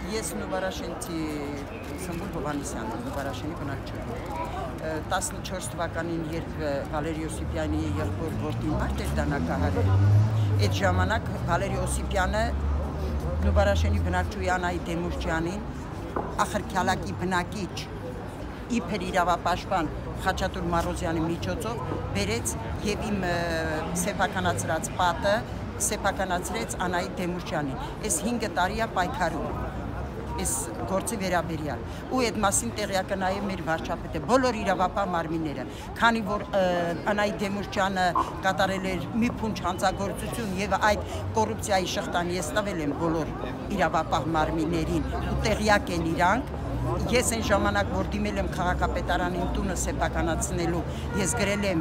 Ես Նուբարաշենցի Սմբուլ Հովհաննիսյանն եմ, Նուբարաշենի բնակչություն։ 14 թվականին, երբ Վալերի Օսիպյանի եղբոր որդին մարդ էր դանակահարել, այդ ժամանակ Վալերի Օսիպյանը Նուբարաշենի բնակչուհի Անահիտ Դեմուրճյանին ախրքյալակի բնակիչ իբր իրավապաշտպան Խաչատուր Մարոզյանի միջոցով բերեց եւ իմ սեփականացրած պատը սեփականացրեց Անահիտ Դեմուրճյանին։ Այս 5 տարի է պայքարում այս գործի վերաբերյալ ու այդ մասին տեղյակը նաև մեր վարչապետը բոլոր իրավապահ մարմինները, քանի որ Անահիտ Դեմուրճյանը կատարել էր մի փունջ հանցագործություն եւ այդ կոռուպցիայի շղթան ես տվել եմ բոլոր իրավապահ մարմիններին ու տեղյակ են իրանք։ Ես այն ժամանակ, որ դիմել եմ քաղաքապետարանին տունը սեփականացնելու, ես գրել եմ,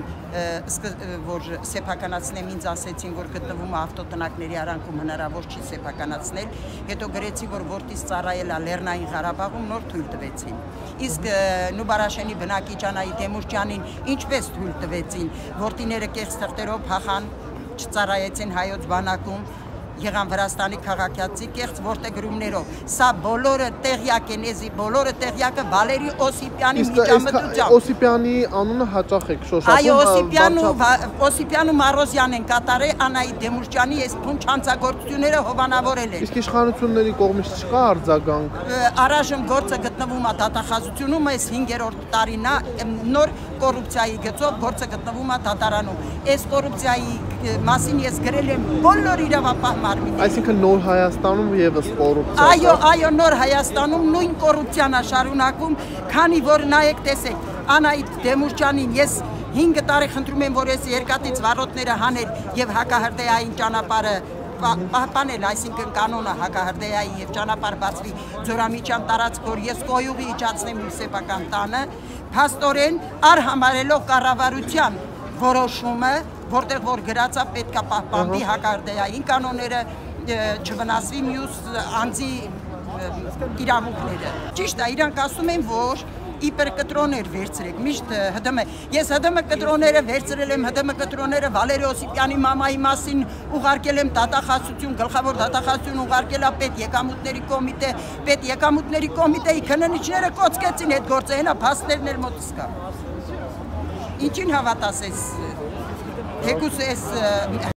որ սեփականացնեմ, ինձ ասեցին, որ գտնվում է ավտոտնակների արանքում հնարավոր չի սեփականացնել, հետո գրեցի, որ որտից ծառայել է Լեռնային Ղարաբաղում, նոր թույլ տվեցին։ Իսկ Նուբարաշենի բնակիչ Անահիտ Դեմուրճյանին ինչպես թույլ տվեցին, որդիները կեղծ թղթերով փախան, չծառայեցին հայոց բանակում, եղան Վրաստանի քաղաքացի կեղծ որդեգրումներով։ Սա բոլորը տեղյակ են, էզի բոլորը տեղյակը Վալերի Օսիպյանի միջամտությամբ։ Օսիպյանի անունը հաճախ եք շոշափում։ Այո, Օսիպյան ու Մարոզյան են կատարել Անահիտ Դեմուրճյանի այս փունջ հանցագործությունները հովանավորել են։ Իսկ իշխանությունների կողմից չկա արձագանք։ Առայժմ գործը գտնվում է դատախազությունում, այս 5-րդ տարին է, նոր կոռուպցիայի գծով գործը գտնվում է դատարանում։ Այս կոռուպցիայի մասին ես գրել եմ բոլոր իրավապահ մարմիններին։ Այսինքն նոր Հայաստանում եւս կոռուպցիա։ Այո, նոր Հայաստանում նույն կոռուպցիան է շարունակվում, քանի որ նայեք տեսեք, Անահիտ Դեմուրճյանին ես 5 տարի խնդրում եմ, որ այս երկաթից վարոտները հանել եւ հակահրդեհային ճանապարհը պահպանել, այսինքն կանոնը հակահրդեհային եւ ճանապարհ բացվի Ձորամիջյան տարածք, որ ես կոյուղի իջացնեմ իմ սեփական տանը, փաստորեն արհամարելով կառավարության որոշումը, որտեղ որ գրածա պետք է պահպանվի հակահրդեհային կանոնները, չվնասվի մյուս անձի իրավունքները։ Ճիշտ է, իրանք ասում են, որ իբր կտրոներ վերցրեք, միշտ ՀԴՄ։ Ես ՀԴՄ կտրոները վերցրել եմ, ՀԴՄ կտրոները Վալերի Օսիպյանի մամայի մասին ուղարկել եմ դատախազություն, գլխավոր դատախազություն ուղարկել է պետ եկամուտների կոմիտեի քննիչները կոծկեցին այդ գործը, հենա փաստերն էլ մոտս կա։ Ինչին հավատաս ես, թեկուզ ես